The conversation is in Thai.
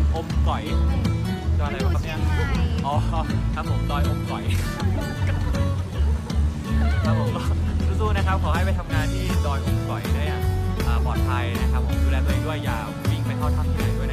อมก่อยดอยอะไรวะครับเนี่ยอ๋อครับผมดอยอมก่อยครับผมก็สู้ๆนะครับขอให้ไปทำงานที่ดอยอมก่อยได้อย่างปลอดภัยนะครับผมดูแลตัวเองด้วยอย่าวิ่งไปเข้าถ้ำที่ไหนด้วย